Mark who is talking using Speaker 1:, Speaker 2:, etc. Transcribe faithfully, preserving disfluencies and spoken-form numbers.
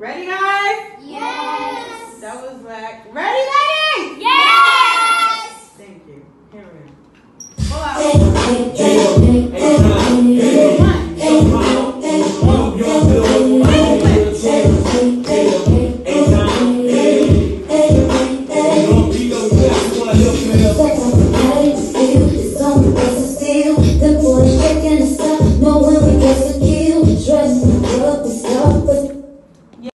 Speaker 1: Ready, guys?
Speaker 2: Yes.
Speaker 1: That was like, ready, ladies?
Speaker 2: Yes.
Speaker 1: Thank you. Here we go. Pull out. One.